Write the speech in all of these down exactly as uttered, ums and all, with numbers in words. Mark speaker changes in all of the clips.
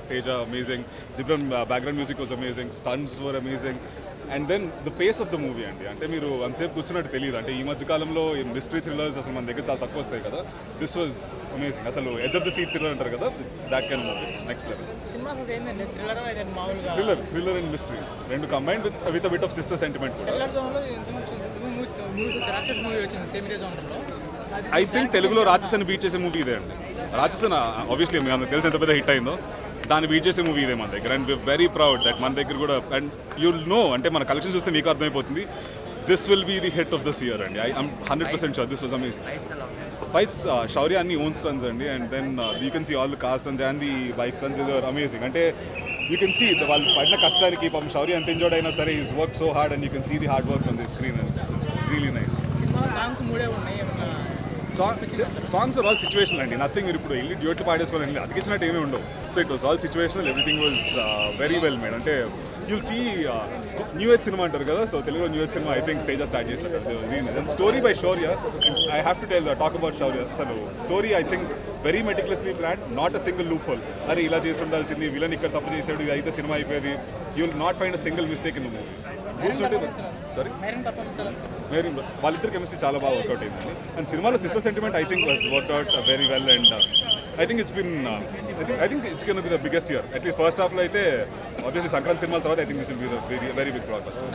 Speaker 1: Teja amazing, Jibran uh, background music was amazing, stunts were amazing, and then the pace of the movie అండి అంటే మీరు అంతసేపు కూర్చున్నట్టు తెలియదు అంటే ఈ మధ్య కాలంలో మిస్టరీ థ్రిల్లర్స్ అసలు మన దగ్గర చాలా తక్కువ వస్తాయి కదా దిస్ వాజ్ అమేజింగ్ అసలు edge of the seat thriller అంటారు కదా it's that kind movie it's next level thriller thriller and mystery రెండు combined with with a bit of sister sentiment కూడా ఐ థింక్ తెలుగులో రాక్షసని బీట్ చేసే మూవీ ఇదే అండి రాక్షసన్ ఆబ్వియస్లీ మనకు తెలిసి ఎంత పెద్ద హిట్ అయిందో దాన్ని బీట్ చేసే మూవీ ఇదే మన దగ్గర and we are very proud that మన దగ్గర కూడా అండ్ యూల్ నో అంటే మన కలెక్షన్ చూస్తే మీకు అర్థమైపోతుంది this will be the hit of this year అండి I I'm hundred percent sure this was amazing fights Shaurya అన్ని ఓన్ స్టన్స్ అండి and then you can see all the car stunts and the bike stunts is amazing అంటే you can see వాళ్ళు పడిన కష్టానికి పాపం శౌర్య ఎంత enjoy అయినా సరే is work so hard and you can see the hard work on the screen and really nice song songs are all situational అండి nothing మీరు ఇప్పుడు వెళ్ళి డ్యూట్లు పాడేసుకోవాలండి అతికిచ్చినట్టు ఏమీ ఉండవు so it was all situational everything was very well made అంటే you'll see new age cinema అంటారు కదా సో తెలుగులో new age cinema I think Teja start చేసినట్టు story by Shaurya I have to tell talk about Shaurya అసలు story I think very meticulously plan not a single loophole అరే ఇలా చేసి ఉండాల్సింది villain ఇక్కడ తప్పు చేసాడు ఇది అయితే సినిమా అయిపోయేది you will not find a single mistake in the movie sorry మేరీ వాళ్ళిద్దరు కెమిస్ట్రీ చాలా బాగా వర్కౌట్ అయిందండి అండ్ సినిమాలో sister sentiment I think was work out very well and I think it's been I think I think it's can be the biggest year at least first హాఫ్లో అయితే obviously Sankranti సినిమాల తర్వాత I think this will be the very big blockbuster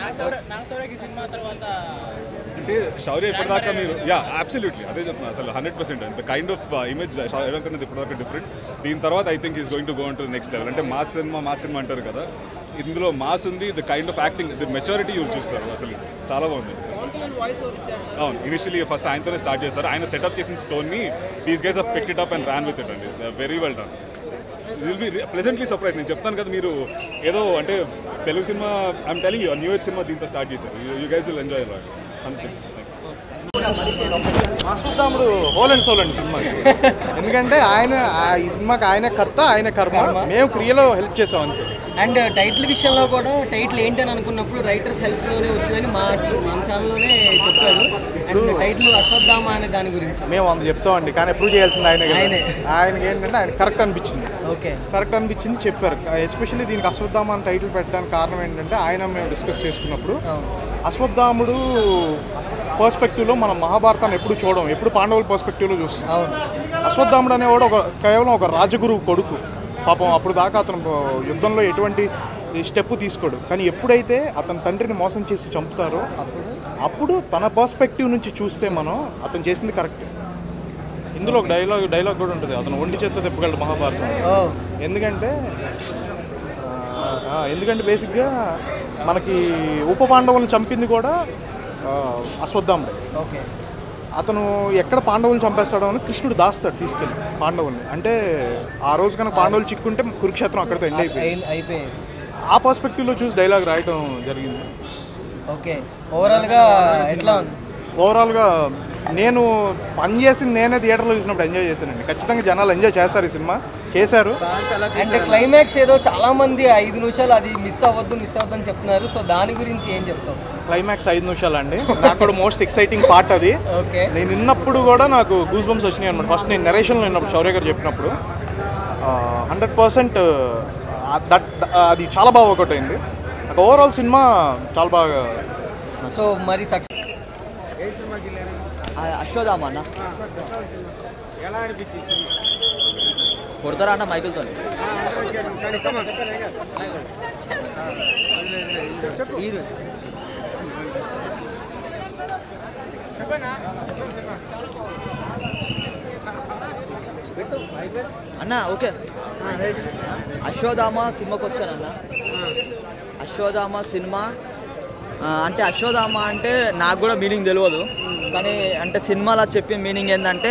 Speaker 1: అంటే శౌర్య ఇప్పటిదాకా మీరు yeah absolutely అదే చెప్తున్నా అసలు hundred percent the kind of image Shaurya కన్నా ఇప్పటిదాకా డిఫరెంట్ దీని తర్వాత I think is going to go to next level అంటే మాస్ సినిమా మాస్ సినిమా అంటారు కదా ఇందులో మాస్ ఉంది the kind of acting the maturity యూజ్ చూస్తారు అసలు చాలా బాగుంది అవును ఇనిషియలీ ఫస్ట్ ఆయనతోనే స్టార్ట్ చేస్తారు ఆయన సెటప్ చేసిన స్టోన్ని these guys have picked it up and ran with it అండి very well done will be pleasantly surprise నేను చెప్తాను కదా మీరు ఏదో అంటే Telugu cinema I'm telling you new age cinema దీంతో స్టార్ట్ చేశారు you guys will enjoy lot అనిపిస్తుంది
Speaker 2: అశ్వత్థాముడు హోల్ అండ్ సోల్ అండి సినిమాకి ఎందుకంటే ఆయన ఈ సినిమాకి ఆయనే కర్త ఆయన కర్మ మేము క్రియలో హెల్ప్ చేసాం అంతే
Speaker 3: అండ్ టైటిల్ విషయంలో కూడా టైటిల్ ఏంటని అనుకున్నప్పుడు రైటర్స్ హెల్ప్లోనే వచ్చిందని మా మా ఛానల్లోనే చెప్పారు అండ్ టైటిల్ అశ్వత్థామ అనే దాని గురించి
Speaker 2: మేము అంత చెప్తామండి కానీ అప్రూవ్ చేయాల్సింది ఆయన ఆయనకి ఏంటంటే ఆయన కరెక్ట్ అనిపించింది
Speaker 3: ఓకే
Speaker 2: కరెక్ట్ అనిపించింది చెప్పారు ఎస్పెషల్లీ దీనికి అశ్వత్థామ అని టైటిల్ పెట్టడానికి కారణం ఏంటంటే ఆయన మేము డిస్కస్ చేసుకున్నప్పుడు అశ్వత్థాముడు పర్స్పెక్టివ్లో మనం మహాభారతాన్ని ఎప్పుడు చూడడం ఎప్పుడు పాండవుల పర్స్పెక్టివ్లో చూస్తాం అశ్వత్థాముడు అనేవాడు ఒక కేవలం ఒక రాజగురువు కొడుకు పాపం అప్పుడు దాకా అతను యుద్ధంలో ఎటువంటి స్టెప్ తీసుకోడు కానీ ఎప్పుడైతే అతని తండ్రిని మోసం చేసి చంపుతారో అప్పుడు తన పర్స్పెక్టివ్ నుంచి చూస్తే మనం అతను చేసింది కరెక్ట్ ఇందులో ఒక డైలాగ్ డైలాగ్ కూడా ఉంటుంది అతను ఒంటి చేత్తో తిప్పగలడు మహాభారతం ఎందుకంటే ఎందుకంటే బేసిక్గా మనకి ఉప పాండవులను చంపింది కూడా అశ్వత్థాముడు
Speaker 3: ఓకే
Speaker 2: అతను ఎక్కడ పాండవులను చంపేస్తాడో అని కృష్ణుడు దాస్తాడు తీసుకెళ్ళి పాండవుల్ని అంటే ఆ రోజు కనుక పాండవులు చిక్కుంటే కురుక్షేత్రం అక్కడితో ఎండ్ అయిపోయింది
Speaker 3: అయిపోయింది
Speaker 2: ఆ పర్స్పెక్టివ్లో చూసి డైలాగ్ రాయటం జరిగింది
Speaker 3: ఓకే ఓవరాల్గా ఎట్లా ఉంది
Speaker 2: ఓవరాల్గా నేను పని చేసింది నేనే థియేటర్లో చూసినప్పుడు ఎంజాయ్ చేశానండి ఖచ్చితంగా జనాలు ఎంజాయ్ చేస్తారు ఈ సినిమా చేశారు
Speaker 3: అంటే క్లైమాక్స్ ఏదో చాలా మంది ఐదు నిమిషాలు అది మిస్ అవ్వద్దు మిస్ అవ్వద్దు అని చెప్తున్నారు సో దాని గురించి ఏం చెప్తాం
Speaker 2: క్లైమాక్స్ ఐదు నిమిషాలు అండి నాకు కూడా మోస్ట్ ఎక్సైటింగ్ పార్ట్ అది
Speaker 3: ఓకే
Speaker 2: నేను విన్నప్పుడు కూడా నాకు గూస్ బంప్స్ వచ్చినాయి అనమాట ఫస్ట్ నేను నరేషన్లో విన్నప్పుడు శౌర్య గారు చెప్పినప్పుడు హండ్రెడ్ పర్సెంట్ దట్ అది చాలా బాగా వర్కౌట్ అయింది నాకు ఓవరాల్ సినిమా చాలా బాగా
Speaker 3: సో మరి సక్సెస్
Speaker 4: అశ్వత్థామ అన్న
Speaker 5: ఎలా అనిపించింది
Speaker 4: కొడతారా అన్న మైకులతో అన్న ఓకే అశ్వత్థామ సినిమాకి వచ్చానన్న అశ్వత్థామ సినిమా అంటే అశ్వత్థామ అంటే నాకు కూడా మీనింగ్ తెలియదు కానీ అంటే సినిమాలో చెప్పే మీనింగ్ ఏంటంటే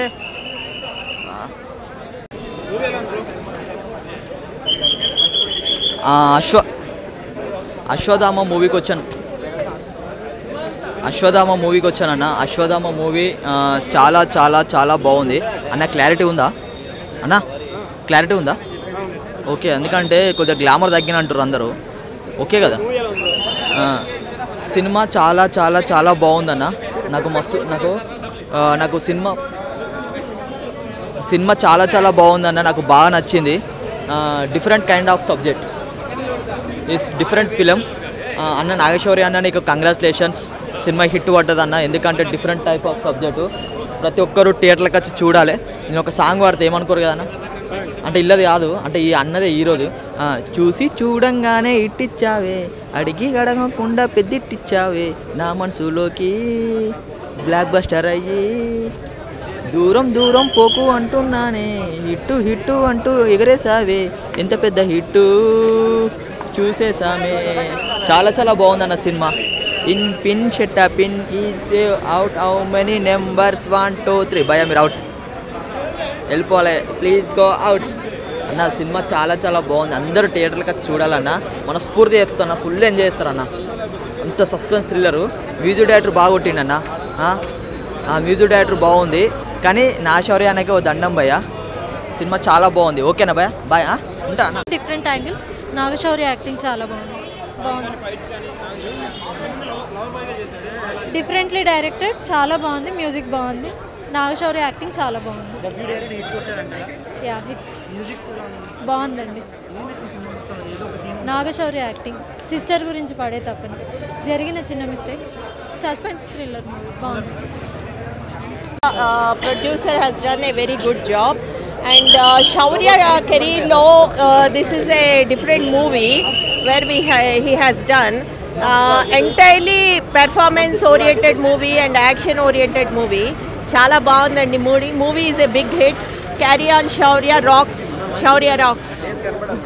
Speaker 4: అశ్వ అశ్వత్థామ మూవీకి వచ్చాను అశ్వత్థామ మూవీకి వచ్చానన్న అశ్వత్థామ మూవీ చాలా చాలా చాలా బాగుంది అన్న క్లారిటీ ఉందా అన్న క్లారిటీ ఉందా ఓకే ఎందుకంటే కొద్దిగా గ్లామర్ తగ్గిన అంటారు అందరూ ఓకే కదా సినిమా చాలా చాలా చాలా బాగుందన్న నాకు మస్తు నాకు నాకు సినిమా సినిమా చాలా చాలా బాగుందన్న నాకు బాగా నచ్చింది different kind of subject, it's different film. అన్న నాగేశ్వరి అన్న నీకు కంగ్రాచులేషన్స్, సినిమా హిట్ పడ్డది అన్న. ఎందుకంటే డిఫరెంట్ టైప్ ఆఫ్ సబ్జెక్టు, ప్రతి ఒక్కరు థియేటర్లకు వచ్చి చూడాలి. నేను ఒక సాంగ్ పాడితే ఏమనుకోరు కదా అన్న, అంటే ఇల్లది కాదు, అంటే ఈ అన్నదే ఈరోజు చూసి చూడంగానే ఇట్టిచ్చావే, అడిగి గడగకుండా పెద్దిట్టిచ్చావే, నా మనసులోకి బ్లాక్ బస్టర్ అయ్యి దూరం దూరం పోకు అంటున్నానే, హిట్టు హిట్టు అంటూ ఎగరేసావే, ఎంత పెద్ద హిట్టు చూసేసామే. చాలా చాలా బాగుందన్న సినిమా. ఇన్ పిన్ షెట్ పిన్ is out how many numbers one two three భయ మీరు అవుట్ వెళ్ళిపోవాలి, ప్లీజ్ గో అవుట్ అన్న. సినిమా చాలా చాలా బాగుంది, అందరూ థియేటర్లకు వచ్చి చూడాలన్న. మనస్ఫూర్తి చెప్తున్నా, ఫుల్ ఎంజాయ్ చేస్తారన్న. అంత సస్పెన్స్ థ్రిల్లరు. మ్యూజిక్ డైరెక్టర్ బాగా కొట్టిండన్న, ఆ మ్యూజిక్ డైరెక్టర్ బాగుంది. కానీ నా శౌర్య అన్నకి ఓ దండం భయ, సినిమా చాలా బాగుంది. ఓకేనా భయ, బాయ్ ఉంటా అన్న.
Speaker 6: డిఫరెంట్ యాంగిల్, నాగశౌర్య యాక్టింగ్ చాలా బాగుంది బాగుంది డిఫరెంట్లీ డైరెక్టెడ్, చాలా బాగుంది. మ్యూజిక్ బాగుంది. నాగశౌర్య యాక్టింగ్ చాలా బాగుంది. యా హిట్ బాగుందండి. నాగశౌర్య యాక్టింగ్, సిస్టర్ గురించి పడే తప్పని జరిగిన చిన్న మిస్టేక్, సస్పెన్స్ థ్రిల్లర్ మూవీ బాగుంది.
Speaker 7: Producer has done a very good job, and uh, Shaurya career lo uh, this is a different movie where we ha- he has done uh, entirely performance oriented movie and action oriented movie. Chala baagundandi movie. Movie is a big hit. Carry on Shaurya rocks. Shaurya rocks.